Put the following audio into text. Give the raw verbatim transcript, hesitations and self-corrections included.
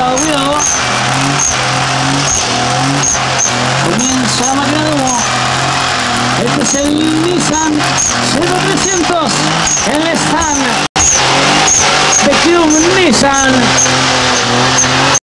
cuidado, cuidado. Comienza la máquina de humo. Este es el Nissan cero trescientos, el stand de Club Nissan.